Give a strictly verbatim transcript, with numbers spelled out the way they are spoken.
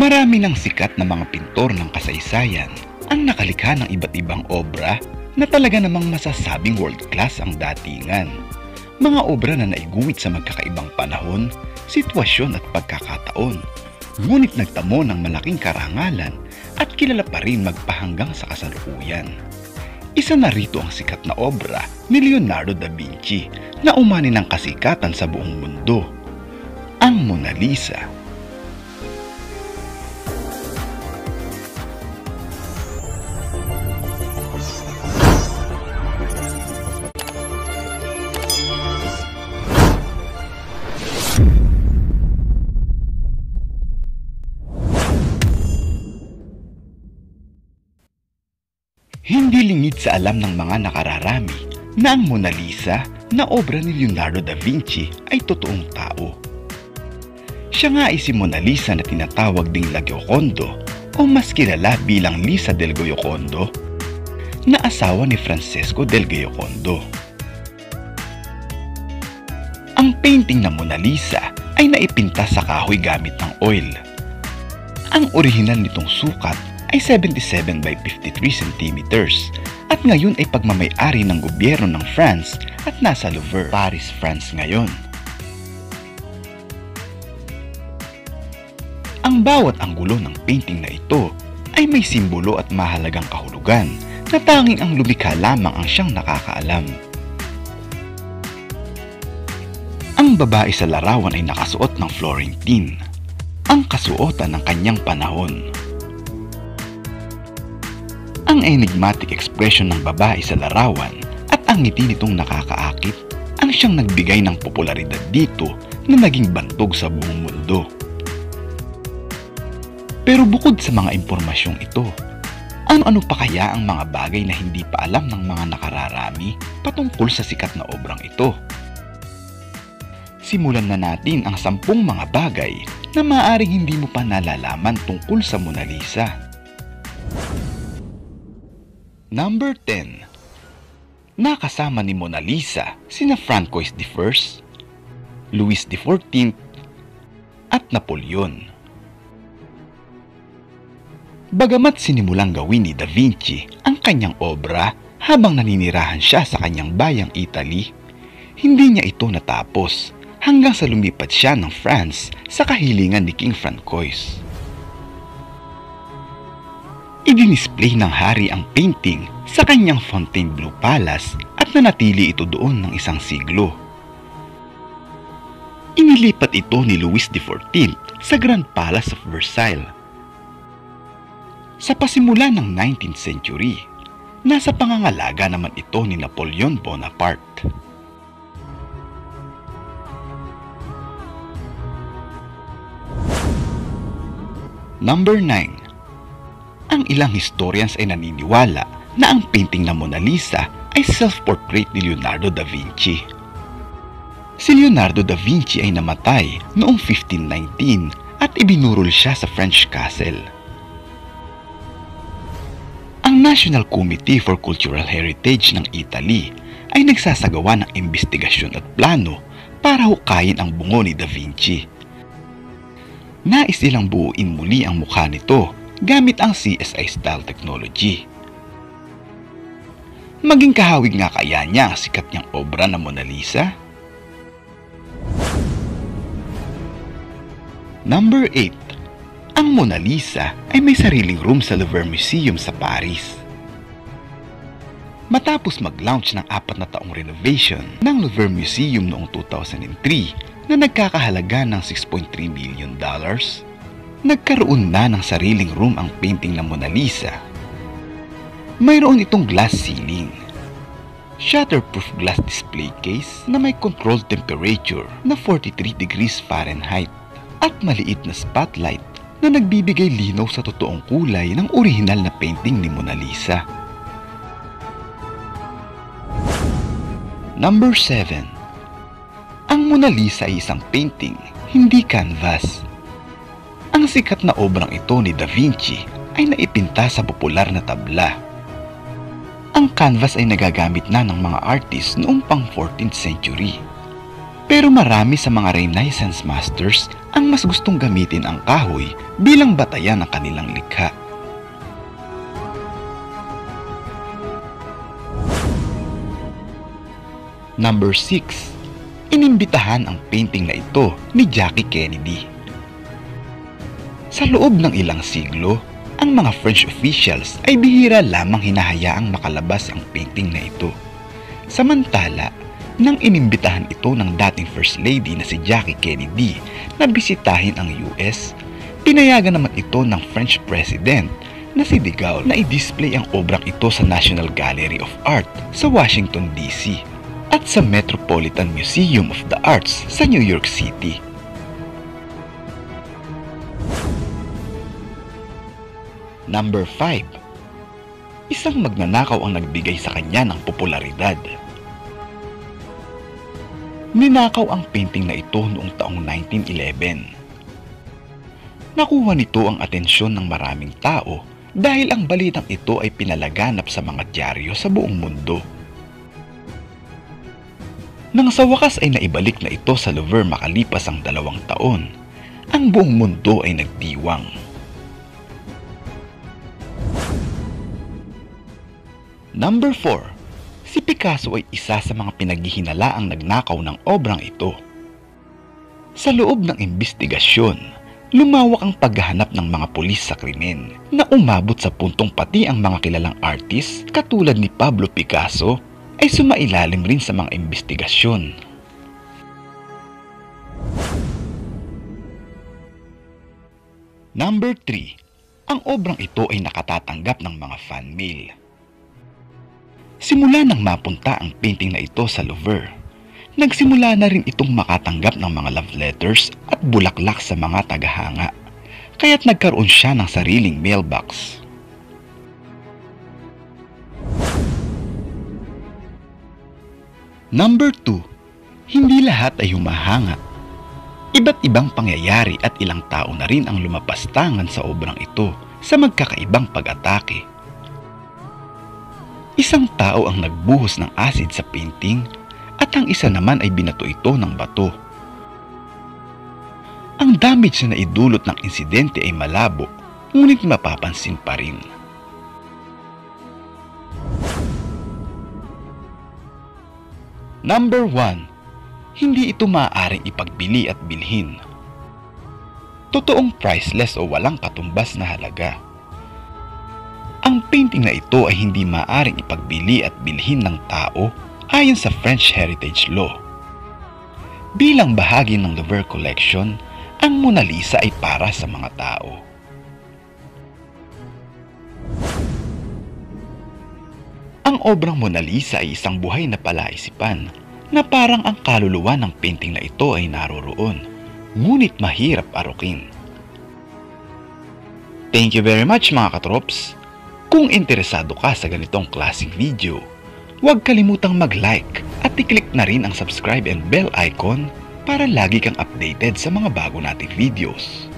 Marami ng sikat na mga pintor ng kasaysayan ang nakalikha ng iba't ibang obra na talaga namang masasabing world class ang datingan. Mga obra na naiguhit sa magkakaibang panahon, sitwasyon at pagkakataon, ngunit nagtamo ng malaking karangalan at kilala pa rin magpahanggang sa kasalukuyan. Isa na rito ang sikat na obra ni Leonardo da Vinci na umani ng kasikatan sa buong mundo, ang Mona Lisa. Hindi lingid sa alam ng mga nakararami na ang Mona Lisa na obra ni Leonardo da Vinci ay totoong tao. Siya nga ay si Mona Lisa na tinatawag ding La Giocondo o mas kilala bilang Lisa del Giocondo, na asawa ni Francesco del Giocondo. Ang painting na Mona Lisa ay naipinta sa kahoy gamit ng oil. Ang orihinal nitong sukat ay seventy-seven by fifty-three centimeters at ngayon ay pagmamay-ari ng gobyerno ng France at nasa Louvre, Paris, France ngayon. Ang bawat anggulo ng painting na ito ay may simbolo at mahalagang kahulugan na tanging ang lumikha lamang ang siyang nakakaalam. Ang babae sa larawan ay nakasuot ng Florentine, ang kasuotan ng kanyang panahon. Ang enigmatic expression ng babae sa larawan at ang ngiti nitong nakakaakit ang siyang nagbigay ng popularidad dito na naging bantog sa buong mundo. Pero bukod sa mga impormasyong ito, ano-ano pa kaya ang mga bagay na hindi pa alam ng mga nakararami patungkol sa sikat na obrang ito? Simulan na natin ang sampung mga bagay na maaaring hindi mo pa nalalaman tungkol sa Mona Lisa. Number ten. Nakasama ni Mona Lisa sina Francois the First, Louis the Fourteenth, at Napoleon. Bagamat sinimulang gawin ni Da Vinci ang kanyang obra habang naninirahan siya sa kanyang bayang Italy, hindi niya ito natapos hanggang sa lumipat siya ng France sa kahilingan ni King Francois. Idinisplay ng hari ang painting sa kanyang Fontainebleau Palace at nanatili ito doon ng isang siglo. Inilipat ito ni Louis the Fourteenth sa Grand Palace of Versailles. Sa pasimula ng nineteenth century, nasa pangangalaga naman ito ni Napoleon Bonaparte. Number nine. Ang ilang historians ay naniniwala na ang painting na Mona Lisa ay self-portrait ni Leonardo da Vinci. Si Leonardo da Vinci ay namatay noong fifteen nineteen at ibinurol siya sa French castle. Ang National Committee for Cultural Heritage ng Italy ay nagsasagawa ng investigasyon at plano para hukayin ang bungo ni Da Vinci. Nais nilang buuin muli ang mukha nito gamit ang C S I style technology. Maging kahawig nga kaya niya ang sikat niyang obra na Mona Lisa? Number eight. Ang Mona Lisa ay may sariling room sa Louvre Museum sa Paris. Matapos mag-launch ng apat na taong renovation ng Louvre Museum noong two thousand three na nagkakahalaga ng six point three million dollars, nagkaroon na ng sariling room ang painting na Mona Lisa. Mayroon itong glass ceiling, shatterproof glass display case na may controlled temperature na forty-three degrees Fahrenheit at maliit na spotlight na nagbibigay linaw sa totoong kulay ng orihinal na painting ni Mona Lisa. Number seven. Ang Mona Lisa ay isang painting, hindi canvas. Ang sikat na obrang ito ni Da Vinci ay naipinta sa popular na tabla. Ang canvas ay nagagamit na ng mga artist noong pang fourteenth century. Pero marami sa mga Renaissance masters ang mas gustong gamitin ang kahoy bilang batayan ng kanilang likha. Number six. Inimbitahan ang painting na ito ni Jackie Kennedy. Sa loob ng ilang siglo, ang mga French officials ay bihira lamang hinahayaang makalabas ang painting na ito. Samantala, nang inimbitahan ito ng dating First Lady na si Jackie Kennedy na bisitahin ang U S, pinayagan naman ito ng French President na si de Gaulle na i-display ang obrang ito sa National Gallery of Art sa Washington, D C at sa Metropolitan Museum of the Arts sa New York City. Number five. Isang magnanakaw ang nagbigay sa kanya ng popularidad. Ninakaw ang painting na ito noong taong nineteen eleven. Nakuha nito ang atensyon ng maraming tao dahil ang balitang ito ay pinalaganap sa mga dyaryo sa buong mundo. Nang sa wakas ay naibalik na ito sa Louvre makalipas ang dalawang taon, ang buong mundo ay nagdiwang. Number four. Si Picasso ay isa sa mga pinaghihinalaang nagnakaw ng obrang ito. Sa loob ng imbestigasyon, lumawak ang paghahanap ng mga pulis sa krimen na umabot sa puntong pati ang mga kilalang artist katulad ni Pablo Picasso ay sumailalim rin sa mga imbestigasyon. Number three. Ang obrang ito ay nakatatanggap ng mga fan mail. Simula nang mapunta ang painting na ito sa Louvre, nagsimula na rin itong makatanggap ng mga love letters at bulaklak sa mga tagahanga, kaya't nagkaroon siya ng sariling mailbox. Number two. Hindi lahat ay humahanga. Iba't ibang pangyayari at ilang tao na rin ang lumapastangan sa obrang ito sa magkakaibang pag-atake. Isang tao ang nagbuhos ng acid sa painting at ang isa naman ay binato ito ng bato. Ang damage na naidulot ng insidente ay malabo, ngunit mapapansin pa rin. Number one. Hindi ito maaaring ipagbili at bilhin. Totoong priceless o walang katumbas na halaga. Ang painting na ito ay hindi maaaring ipagbili at bilhin ng tao ayon sa French Heritage Law. Bilang bahagi ng Louvre Collection, ang Mona Lisa ay para sa mga tao. Ang obrang Mona Lisa ay isang buhay na palaisipan na parang ang kaluluwa ng painting na ito ay naroroon, ngunit mahirap arukin. Thank you very much mga katrops! Kung interesado ka sa ganitong klaseng video, huwag kalimutang mag-like at i-click na rin ang subscribe and bell icon para lagi kang updated sa mga bago nating videos.